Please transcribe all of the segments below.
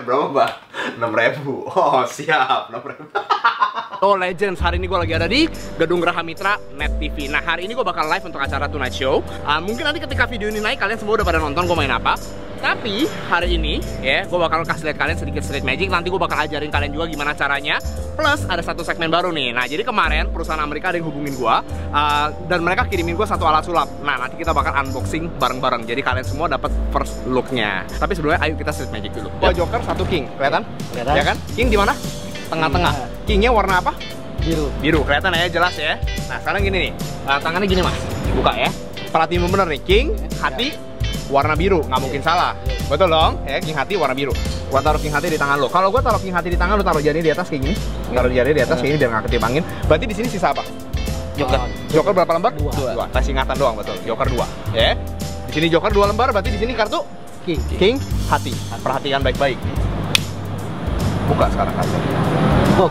berapa, Mbak? 6.000. Oh, siap. 6.000. Oh, Legends, hari ini gue lagi ada di Gedung Graha Mitra Net TV. Nah, hari ini gue bakal live untuk acara Tonight Show. Mungkin nanti ketika video ini naik, kalian semua udah pada nonton gue main apa. Tapi hari ini ya, gue bakal kasih lihat kalian sedikit street magic. Nanti gue bakal ajarin kalian juga gimana caranya. Plus ada satu segmen baru nih. Nah, jadi kemarin perusahaan Amerika ada yang hubungin gue dan mereka kirimin gue satu alat sulap. Nah, nanti kita bakal unboxing bareng-bareng. Jadi kalian semua dapat first look-nya. Tapi sebelumnya ayo kita street magic dulu. Dua joker, satu king. Kelihatan? Kelihatan. Ya kan? King di mana? Tengah-tengah. Kingnya warna apa? Biru. Biru. Kelihatan ya, jelas ya. Nah, sekarang gini nih. Tangannya gini, Mas. Buka ya. Perhatiin bener nih. King, hati, warna biru, nggak mungkin salah. Betul dong? Ya, king hati warna biru. Gua taruh king hati di tangan lo. Kalau gua taruh king hati di tangan lo, taruh jari di atas kayak gini. Taruh jari di atas kayak gini biar nggak ketimbangin. Berarti di sini sisa apa? Joker. Joker berapa lembar? Dua. Tes ingatan doang, betul. Joker 2. Ya. Di sini joker 2 lembar, berarti di sini kartu king hati. Perhatikan baik-baik. Buka sekarang kartu. Oh.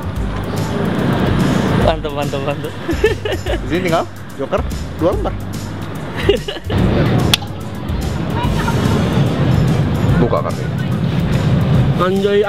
Mantap. Di sini tinggal joker 2 lembar. Buka kartu. Anjo.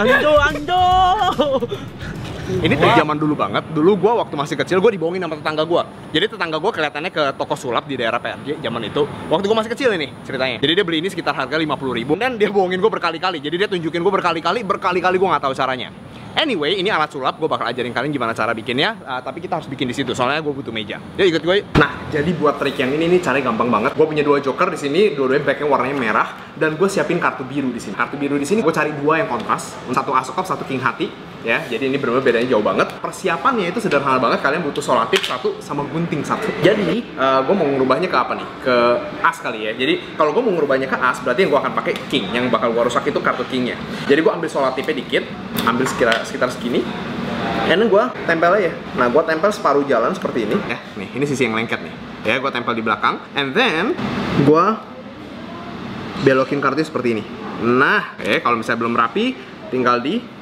Ini dari zaman dulu banget. Dulu gua waktu masih kecil gua dibohongin sama tetangga gua. Jadi tetangga gua kelihatannya ke toko sulap di daerah PRJ zaman itu. Waktu gua masih kecil ini ceritanya. Jadi dia beli ini sekitar harga 50.000 dan dia bohongin gua berkali-kali. Jadi dia tunjukin gua berkali-kali gua nggak tahu caranya. Anyway, ini alat sulap, gue bakal ajarin kalian gimana cara bikinnya. Tapi kita harus bikin di situ, soalnya gue butuh meja. Yuk ikut gue. Nah, jadi buat trik yang ini nih caranya gampang banget. Gue punya 2 joker di sini, dua-duanya backnya warnanya merah, dan gue siapin kartu biru di sini. Kartu biru di sini gue cari 2 yang kontras, satu asokop, satu king hati. Ya, jadi ini benar-benar bedanya jauh banget. Persiapannya itu sederhana banget. Kalian butuh solatif 1 sama gunting 1. Jadi, gue mau ngerubahnya ke apa nih? Ke as kali ya. Jadi, kalau gue mau ngerubahnya ke as, berarti yang gue akan pakai king. Yang bakal gue rusak itu kartu kingnya. Jadi, gue ambil solatifnya dikit, ambil sekitar segini. And gue tempel aja. Nah, gue tempel separuh jalan seperti ini. Nih, ini sisi yang lengket nih. Ya, gue tempel di belakang. And then, gue belokin kartunya seperti ini. Nah, kalau misalnya belum rapi, tinggal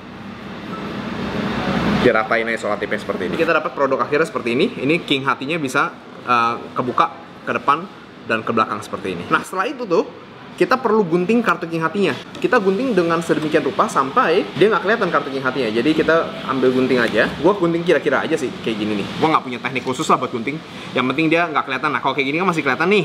diratain aja solatifnya seperti ini. Kita dapat produk akhirnya seperti ini. Ini king hatinya bisa kebuka ke depan dan ke belakang seperti ini. Nah, setelah itu tuh kita perlu gunting kartu king hatinya. Kita gunting dengan sedemikian rupa sampai dia nggak kelihatan kartu king hatinya. Jadi kita ambil gunting aja. Gua gunting kira-kira aja sih kayak gini nih. Gua nggak punya teknik khusus lah buat gunting. Yang penting dia nggak kelihatan. Nah, kalau kayak gini kan masih kelihatan nih,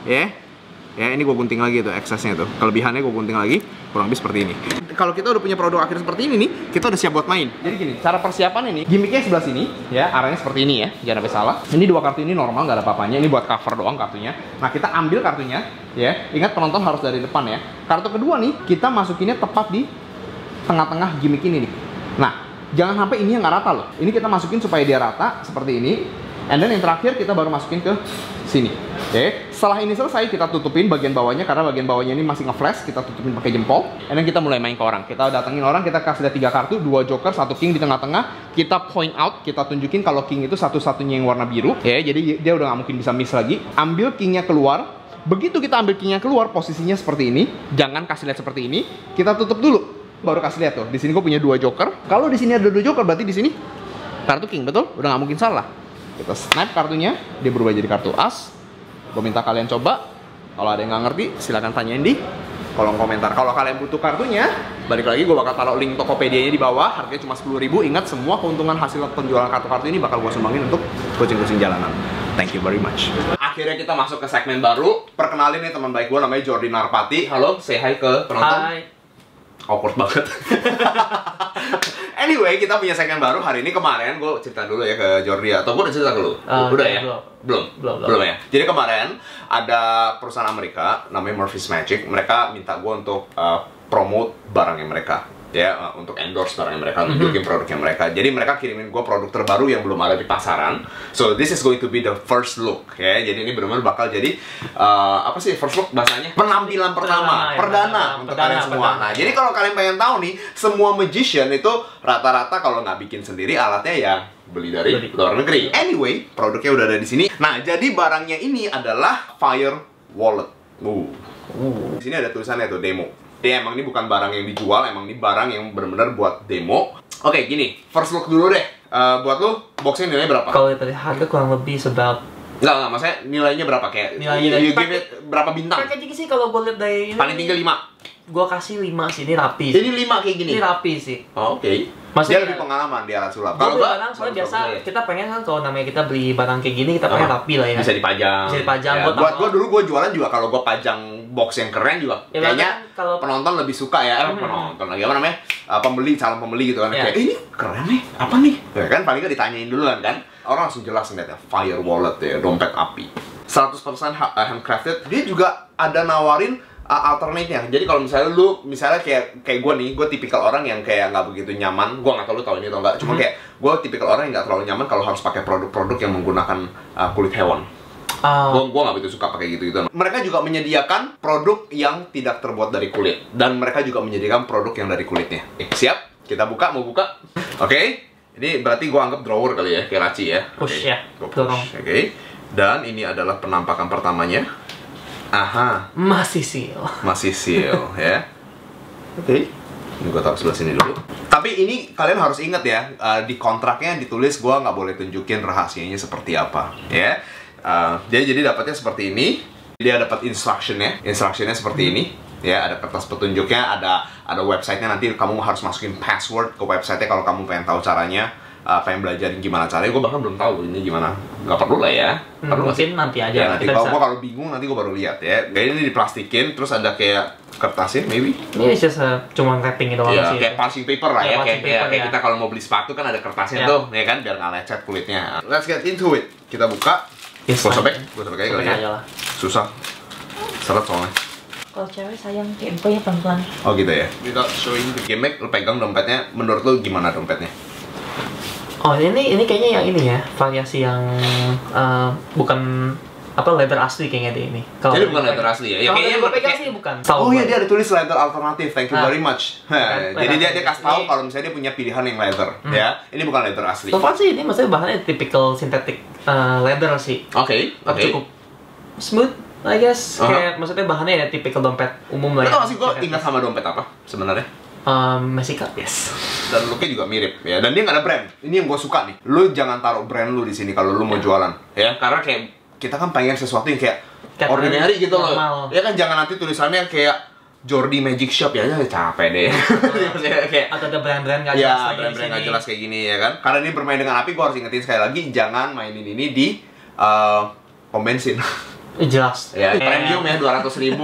ya ini gue gunting lagi tuh eksesnya tuh. Kelebihannya gue gunting lagi kurang lebih seperti ini. Kalau kita udah punya produk akhir seperti ini nih, kita udah siap buat main. Jadi gini, cara persiapan ini, gimmicknya sebelah sini, ya arahnya seperti ini ya, jangan sampai salah. Ini 2 kartu ini normal, nggak ada apa-apanya. Ini buat cover doang kartunya. Nah, kita ambil kartunya, ya. Ingat penonton harus dari depan ya. Kartu kedua nih, kita masukinnya tepat di tengah-tengah gimmick ini nih. Nah, jangan sampai ini yang nggak rata loh. Ini kita masukin supaya dia rata seperti ini. And then yang terakhir kita baru masukin ke sini. Setelah ini selesai, kita tutupin bagian bawahnya karena bagian bawahnya ini masih nge-flash. Kita tutupin pakai jempol. And then kita mulai main ke orang. Kita datengin orang, kita kasih lihat 3 kartu, 2 joker, 1 king di tengah-tengah. Kita point out, kita tunjukin kalau king itu satu-satunya yang warna biru. Jadi dia udah nggak mungkin bisa miss lagi. Ambil kingnya keluar. Begitu kita ambil kingnya keluar, posisinya seperti ini. Jangan kasih lihat seperti ini. Kita tutup dulu. Baru kasih lihat tuh. Di sini gue punya 2 joker. Kalau di sini ada 2 joker, berarti di sini kartu king, betul? Udah nggak mungkin salah. Kita snap kartunya, dia berubah jadi kartu as. Gue minta kalian coba. Kalau ada yang nggak ngerti, silahkan tanyain di kolom komentar. Kalau kalian butuh kartunya, balik lagi gue bakal taruh link Tokopedia-nya di bawah. Harganya cuma 10.000. Ingat, semua keuntungan hasil penjualan kartu-kartu ini bakal gue sumbangin untuk kucing-kucing jalanan. Thank you very much. Akhirnya kita masuk ke segmen baru. Perkenalin nih teman baik gue, namanya Jordi Narpati. Halo, say hi ke penonton. Hai. Awkward banget. Anyway, kita punya segmen baru hari ini. Kemarin gue cerita dulu ya ke Jordi, atau gue udah cerita ke lu? Udah ya? Belum ya? Jadi kemarin ada perusahaan Amerika namanya Murphy's Magic. Mereka minta gue untuk promote barangnya mereka, ya, untuk endorse barangnya mereka, nunjukin produknya mereka. Jadi mereka kirimin gue produk terbaru yang belum ada di pasaran. So this is going to be the first look, ya. Jadi ini benar-benar bakal jadi apa sih first look bahasanya? Penampilan pertama, perdana untuk kalian semua. Nah, jadi kalau kalian pengen tahu nih, semua magician itu rata-rata kalau nggak bikin sendiri alatnya ya beli dari luar negeri. Anyway, produknya udah ada di sini. Nah, jadi barangnya ini adalah Fire Wallet. Di sini ada tulisannya tuh demo. Dia emang ini bukan barang yang dijual, emang ini barang yang benar-benar buat demo. Oke, gini, first look dulu deh. Buat lu, boxnya nilainya berapa? Kalau tadi harga kurang lebih sebab Enggak, maksudnya nilainya berapa? Kayak nilainya you give it berapa bintang? Packaging sih kalau gue lihat dari ini Paling tinggi 5. gua kasih 5 sih, ini rapi sih. Ini 5 kayak gini? Ini rapi sih. Oh, oke. Maksudnya Dia lebih pengalaman di alat sulap. Kalau Kalau barang, soalnya biasa kita pengen kan kalau namanya kita beli barang kayak gini, kita pengen rapi lah ya. Bisa dipajang. Bisa dipajang. Ya, gua dulu gua jualan juga kalau gua pajang box yang keren juga. Ya, kayaknya kalau penonton lebih suka ya. Penonton lagi apa namanya? Pembeli, calon pembeli gitu kan. Ya. Kayak, ini keren nih. Apa nih? Ya kan paling nggak ditanyain duluan kan. Orang langsung jelas ngeliatnya. Fire wallet ya, dompet api. 100% handcrafted. Dia juga ada nawarin alternate-nya. Jadi kalau misalnya kayak gue nih, gue tipikal orang yang kayak nggak begitu nyaman. Gue nggak tahu lu tahu ini atau nggak. Cuma kayak gue tipikal orang yang nggak terlalu nyaman kalau harus pakai produk-produk yang menggunakan kulit hewan. Gue nggak begitu suka pakai gitu-gitu. Mereka juga menyediakan produk yang tidak terbuat dari kulit, dan mereka juga menyediakan produk yang dari kulitnya. Siap? Kita buka, mau buka? Oke. Ini berarti gue anggap drawer kali ya, kayak laci ya. Push ya. Oke. Dan ini adalah penampakan pertamanya. Aha. Masih seal. Masih seal ya. Oke. Ini gue taruh sebelah sini dulu. Tapi ini kalian harus ingat ya, di kontraknya ditulis gue nggak boleh tunjukin rahasianya seperti apa ya. Jadi dapatnya seperti ini. Dia dapat instructionnya seperti ini. Ya, ada kertas petunjuknya, ada websitenya. Nanti kamu harus masukin password ke websitenya kalau kamu pengen tahu caranya, pengen belajarin gimana caranya. Gue bahkan belum tahu ini gimana. Nggak perlu lah ya. Mungkin nanti aja. Ya, nanti kalau bingung nanti gue baru lihat ya. Kayak ini diplastikin, terus ada kayak kertasnya, maybe. Ini cuma wrapping itu ya, sih. Kayak parsing paper lah ya. Kayak ya. kita kalau mau beli sepatu kan ada kertasnya tuh, ya kan, biar nggak lecet kulitnya. Let's get into it. Kita buka. Gue sobek aja kali ya. Susah. Seret soalnya. Kalau cewek sayang temponya pelan-pelan. Oh gitu ya. Without showing the gimmick, lu pegang dompetnya. Menurut lu gimana dompetnya? Oh ini kayaknya yang ini ya, variasi yang bukan leather asli kayaknya deh ini. Jadi bukan leather asli ya? Kalau kayaknya gue pegang sih bukan. Oh iya, dia ada tulis leather alternatif. Thank you very much. Jadi dia kasih tahu kalau misalnya dia punya pilihan yang leather, ya. Ini bukan leather asli. So far sih ini maksudnya bahannya typical synthetic leather sih. Oke. Cukup smooth, I guess. Kayak maksudnya bahannya ya typical dompet umum lah ya. Itu masih gue ingat sama dompet apa sebenarnya? Mesika. Yes. Dan looknya juga mirip ya. Dan dia nggak ada brand. Ini yang gue suka nih. Lu jangan taruh brand lu di sini kalau lu mau jualan, ya. Karena kayak kita kan pengen sesuatu yang kayak ordinary gitu loh. Ya kan, jangan nanti tulisannya kayak Jordi Magic Shop ya, capek deh. Kayak atau ada brand-brand nggak jelas. Ya, brand-brand nggak jelas kayak gini ya kan. Karena ini bermain dengan api, gue harus ingetin sekali lagi, jangan mainin ini di pom bensin. Jelas. Ya, premium ya, 200.000.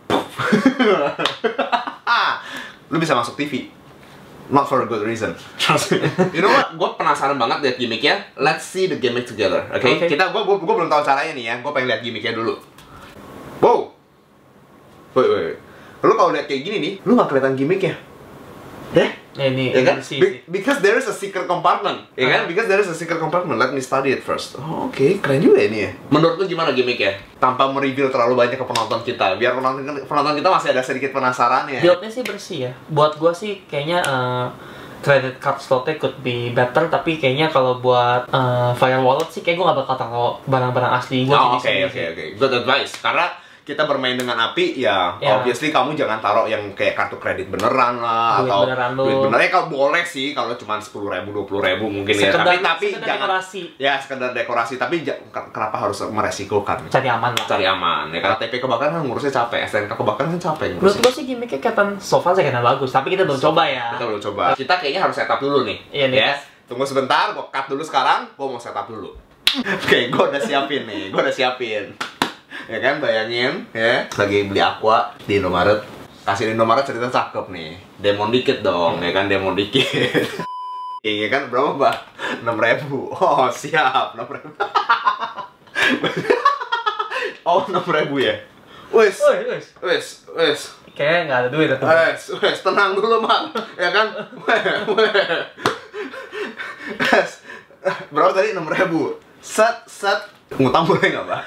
Lu bisa masuk TV. Not for a good reason. Trust me. You know what? Gue penasaran banget lihat gimmicknya. Let's see the gimmick together. Okay? Gue belum tahu caranya nih ya. Gue pengen lihat gimmicknya dulu. Wow. Wait. Lu kalau lihat kayak gini nih, lu nggak kelihatan gimmicknya. Ini ya kan? sih. Because there is a secret compartment, ya kan? Because there is a secret compartment. Let me study it first. Oh, oke, keren juga ini ya. Menurut lu gimana gimmicknya? Tanpa mereveal terlalu banyak ke penonton kita, biar penonton kita masih ada sedikit penasaran ya. Build-nya sih bersih ya. Buat gua sih kayaknya credit card slotnya could be better, tapi kayaknya kalau buat Fire Wallet sih kayak gua nggak bakal taruh barang-barang asli gua. Oke. Good advice. Karena kita bermain dengan api, ya obviously kamu jangan taruh yang kayak kartu kredit beneran lah, atau duit beneran. Kalau boleh sih, kalau cuma 10.000, 20.000 mungkin ya. Tapi jangan dekorasi. Ya, sekedar dekorasi. Tapi kenapa harus meresikokan? Cari aman lah. Cari aman. Ya kan, KTP kebakaran kan ngurusnya capek, STNK kebakaran kan capek. Menurut gua sih gimmicknya kelihatan so far sih kayaknya bagus, tapi kita belum coba ya. Kita belum coba. Kita kayaknya harus setup dulu nih. Iya nih. Ya. Tunggu sebentar, gua cut dulu sekarang. Gua mau setup dulu. Oke, gua udah siapin nih. Ya kan, bayangin ya, lagi beli aqua di Indomaret. Kasih di Indomaret cerita cakep nih. Demon dikit dong, ya kan, demon dikit. Iya kan, berapa mbak? 6.000. Oh siap, 6.000. Oh 6.000 ya. Wes. Kayaknya nggak ada duit atau? Wes, tenang dulu mak, ya kan. Wes, berapa tadi? 6.000. Set. Ngutang boleh nggak, Mbak?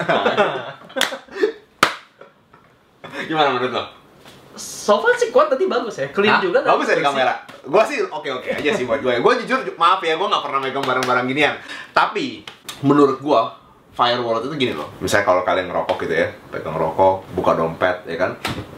Gimana menurut lo? So far sih kuat tadi bagus ya, clean juga. Bagus ya di kamera. Gua sih oke aja sih buat gue. Gua jujur, maaf ya, gua nggak pernah megang barang-barang ginian. Tapi menurut gua, Fire Wallet itu gini loh. Misalnya kalau kalian ngerokok gitu ya, pegang rokok, buka dompet, ya kan?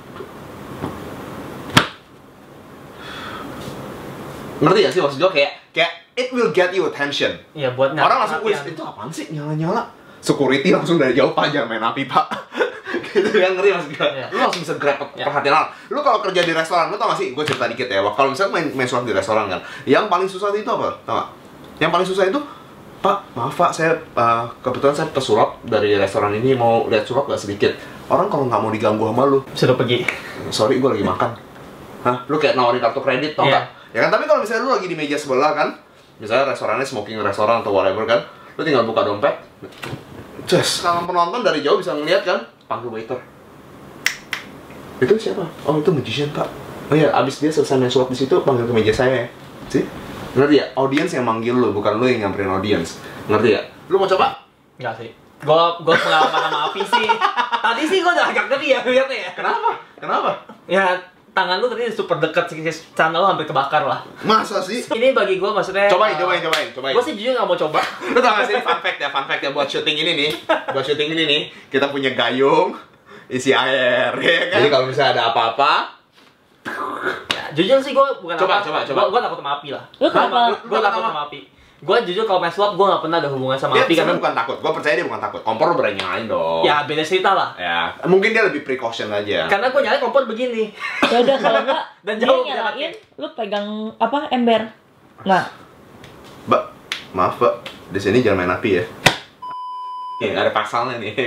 Ngerti gak sih maksud gue? Kayak it will get you attention. Iya, buat orang langsung, wih, itu apaan sih? Nyala-nyala. Security langsung dari jauh, Pak, jangan main api, Pak. gitu kan, ngerti maksud gue? Iya. Lu langsung bisa grab perhatian orang. Lu kalau kerja di restoran, lu tau gak sih? Gue cerita dikit ya. Kalau misalnya main sulap di restoran kan, yang paling susah itu apa? Tau gak? Yang paling susah itu, Pak, maaf Pak, saya kebetulan saya pesulap dari restoran ini, mau lihat sulap gak sedikit. Orang kalau nggak mau diganggu sama lu, Sudah pergi. sorry gue lagi makan. Hah? Lu kayak nawarin kartu kredit, tau gak? Ya kan, tapi kalau misalnya lu lagi di meja sebelah kan, misalnya restorannya smoking restoran atau whatever kan, lu tinggal buka dompet, kalau penonton dari jauh bisa ngeliat kan, panggil waiter. Itu siapa? Oh, itu magician Pak. Oh iya, abis dia selesai main sulap di situ, panggil ke meja saya ya. Sih? Ngerti ya? Audience yang manggil lu, bukan lu yang nyamperin audience. Ngerti ya? Lu mau coba? Enggak sih. Gue pengalaman sama api sih. Tadi sih gue udah agak ngeri ya lihatnya ya. Kenapa? Kenapa? Ya tangan lu tadi super dekat sih, channel lu hampir kebakar lah. Masa sih? Ini bagi gue maksudnya. Cobain. Gue sih jujur nggak mau coba. Lu tau gak sih fun fact ya buat syuting ini nih, kita punya gayung isi air, ya kan? Jadi kalau misalnya ada apa-apa, Ya, jujur sih gue bukan Coba. Gue takut sama api lah. Lu kenapa? Gue takut sama api. Gue jujur kalau main sulap gue nggak pernah ada hubungan sama dia api karena bukan takut. Gue percaya dia bukan takut. Kompor lu berani nyalain dong. ya beda cerita lah. Ya, mungkin dia lebih precaution aja. Karena gue nyalain kompor begini. Ya udah kalau enggak Dan dia jauh nyalain, lu pegang apa ember. Nah, Mbak, maaf Mbak, di sini jangan main api ya. Oke, ada pasalnya nih.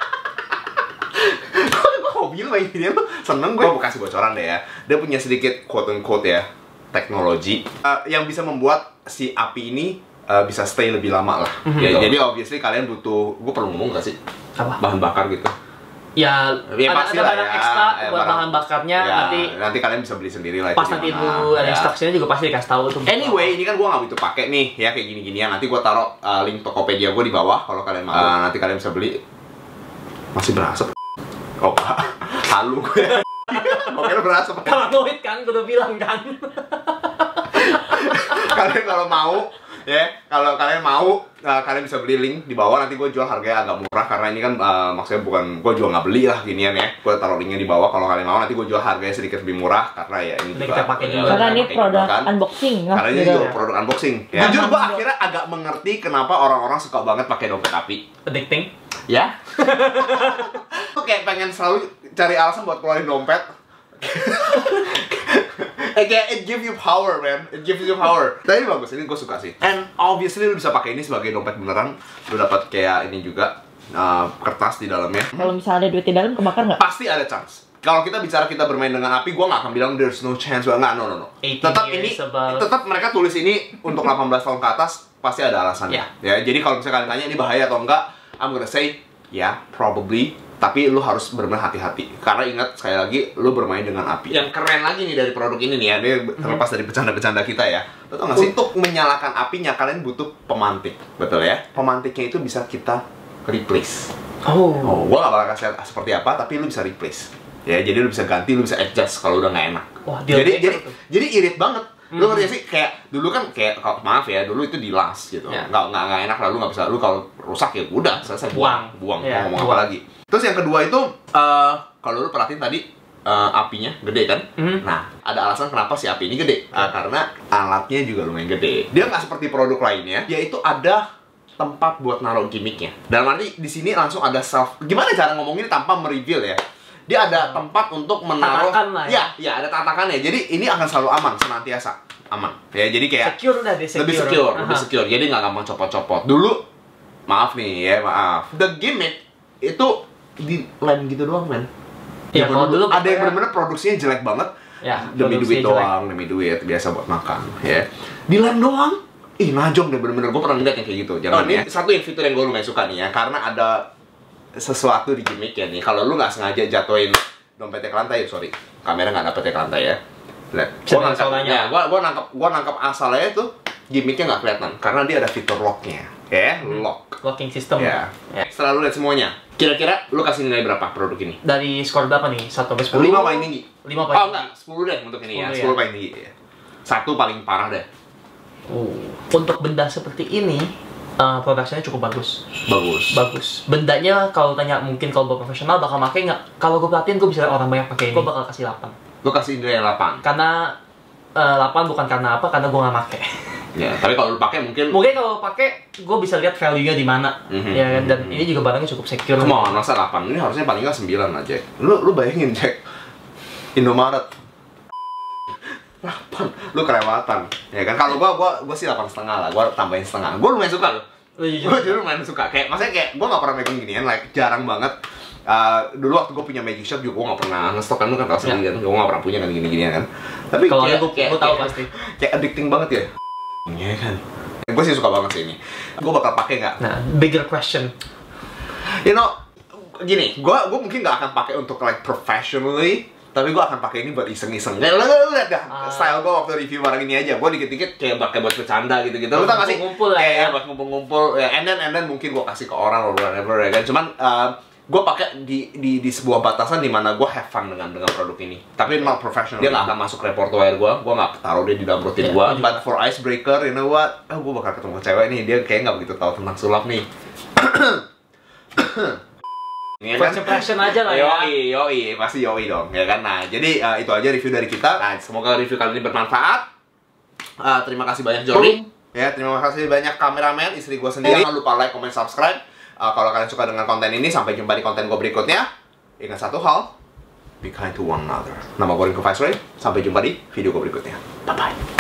Gue hobi lu main ini, lu seneng gue. Gue kasih bocoran deh ya. Dia punya sedikit quote-unquote ya, teknologi yang bisa membuat si api ini bisa stay lebih lama lah. Ya, jadi obviously kalian butuh, gue perlu ngomong gak sih? Apa? Bahan bakar gitu. Ya, Pasti ada lah barang ya, ekstra buat barang- bahan bakarnya ya, nanti kalian bisa beli sendiri lah. pas itu nanti di lu mana. ada Ya. instruksinya juga pasti dikasih tahu tuh. Anyway, ini kan gue nggak begitu pakai nih, ya kayak gini-ginian. Nanti gue taruh link Tokopedia gue di bawah kalau kalian mau. Nanti kalian bisa beli. Masih berasap. Oh, halu gue. Oke, berasap. Paranoid kan, gue udah bilang kan. Kalian kalau mau, ya, kalau kalian mau, kalian bisa beli link di bawah. Nanti gue jual harganya agak murah karena ini kan maksudnya bukan gue juga nggak beli lah ginian ya. Gue taruh linknya di bawah. Kalau kalian mau, nanti gue jual harganya sedikit lebih murah karena ya ini Ini juga. kita pakai juga. karena ini pakai produk juga kan. unboxing, Karena ini gitu. juga produk unboxing. Ya. Jujur gue akhirnya agak mengerti kenapa orang-orang suka banget pakai dompet api. Addicting. Ya. Gue kayak pengen selalu cari alasan buat keluarin dompet. Kayak it give you power, man. It gives you power. Tapi bagus, ini gue suka sih. And obviously lu bisa pakai ini sebagai dompet beneran. Lu dapat kayak ini juga kertas di dalamnya. Kalau misalnya ada duit di dalam kebakar nggak? Pasti ada chance. Kalau kita bicara kita bermain dengan api, gue nggak akan bilang there's no chance. Nggak, no. 18 Tetap ini, years above. tetap mereka tulis ini untuk 18 tahun ke atas pasti ada alasannya. Ya, jadi kalau misalnya kalian tanya ini bahaya atau enggak, I'm gonna say, yeah, probably. Tapi lu harus benar-benar hati-hati. Karena ingat, sekali lagi, lu bermain dengan api. Yang keren lagi nih dari produk ini nih ya, ini terlepas dari bercanda-bercanda kita ya. Lu tau gak sih, untuk menyalakan apinya, kalian butuh pemantik. Betul ya? Pemantiknya itu bisa kita replace. Oh, gua gak bakal kasih lihat seperti apa, tapi lu bisa replace. Ya, jadi lu bisa ganti, lu bisa adjust kalau udah gak enak. Wah, jadi irit banget. Lu ngerti gak sih, kayak dulu kan kayak maaf ya, dulu itu dilas gitu. Ya. Nggak enak lah, lu nggak bisa, lu kalau rusak ya udah selesai buang. Ya, Mau ngomong buang. apa lagi. Terus yang kedua itu kalau lu perhatiin tadi apinya gede kan? Nah, ada alasan kenapa si api ini gede. Karena alatnya juga lumayan gede. Dia nggak seperti produk lainnya, yaitu ada tempat buat naruh gimmicknya. Dalam arti di sini langsung ada gimana cara ngomongin tanpa mereveal ya? Dia ada tempat untuk menaruh. Tatakan lah ya. Ya, ada tatakannya. Jadi ini akan selalu aman, senantiasa aman. Ya, jadi kayak Secure udah deh, lebih secure. Jadi nggak gampang copot-copot. Dulu, maaf nih ya, maaf. The gimmick itu di lem gitu doang, men. Ya, kalau dulu ada yang benar-benar produksinya jelek banget. Ya, Demi duit produksinya jelek. doang, demi duit biasa buat makan, ya. Di lem doang. Ih, najong deh bener-bener. Gue pernah lihat yang kayak gitu. Jangan ya. Satu yang fitur yang gue lumayan suka nih ya, karena ada sesuatu di gimmick ya nih. Kalau lu nggak sengaja jatuhin dompetnya ke lantai, sorry, kamera nggak dapet ya ke lantai ya. Lihat, gua nangkap asalnya itu gimmicknya nggak kelihatan karena dia ada fitur locknya, ya, lock. Locking system. Ya. Ya. Setelah lu lihat semuanya, kira-kira lu kasih nilai berapa produk ini? Dari skor berapa nih? 1 sampai 10? 5 paling tinggi. 5 paling Oh tinggi. enggak, 10 deh untuk ini ya. 10 10 paling tinggi ya. 1 paling parah deh. Untuk benda seperti ini, produksinya cukup bagus. Bagus. Bendanya kalau tanya mungkin kalau gue profesional bakal pakai nggak? Kalau gue perhatiin gue bisa lihat orang banyak pakai ini. Gue bakal kasih 8. Lu kasih nilai yang 8. Karena 8 bukan karena apa? Karena gue nggak pakai. Ya, tapi kalau lu pakai mungkin kalau pakai gue bisa lihat value-nya di mana. Ya kan, dan ini juga barangnya cukup secure. Come on, masa 8? Ini harusnya paling nggak 9 lah, Jack. Lu bayangin, Jack. Indomaret 8, lu kelewatan. Ya kan, kalau gua sih 8,5 lah, gua tambahin setengah. Gua lumayan suka loh. Gua jujur lumayan suka. Kayak maksudnya kayak gua nggak pernah megang ginian, like jarang banget. Dulu waktu gue punya Magic Shop juga gue gak pernah ngestok kan, lu kan tau sendiri kan, gue gak pernah punya kan gini-ginian kan. Tapi kalau gue tau pasti kayak addicting banget ya. Iya kan. Gue sih suka banget sih ini. Gue bakal pakai nggak? Nah, bigger question. You know, gini, gue mungkin gak akan pakai untuk like professionally, tapi gue akan pakai ini buat iseng-iseng. Kayak lu lihat dah, style gue waktu review barang ini aja, gue dikit-dikit kayak pakai buat bercanda gitu-gitu. Lu tau gak sih? Ngumpul lah ya. Buat ngumpul-ngumpul. Ya, and then mungkin gue kasih ke orang or whatever ya kan. Cuman gue pakai di sebuah batasan di mana gue have fun dengan produk ini. Tapi not professional. Dia nggak akan masuk repertoire gue nggak taruh dia di dalam rutin gue. But for icebreaker, you know what? Gue bakal ketemu cewek nih, dia kayak nggak begitu tahu tentang sulap nih. First impression aja lah ya. Yoi, pasti yoi dong, ya kan? Nah, jadi itu aja review dari kita. Nah, semoga review kali ini bermanfaat. Terima kasih banyak Jody. Ya, terima kasih banyak kameramen, istri gue sendiri. Jangan lupa like, comment, subscribe. Kalau kalian suka dengan konten ini, sampai jumpa di konten gue berikutnya. Ingat satu hal, be kind to one another. Nama gue Rinko Viceroy. Sampai jumpa di video gue berikutnya. Bye-bye.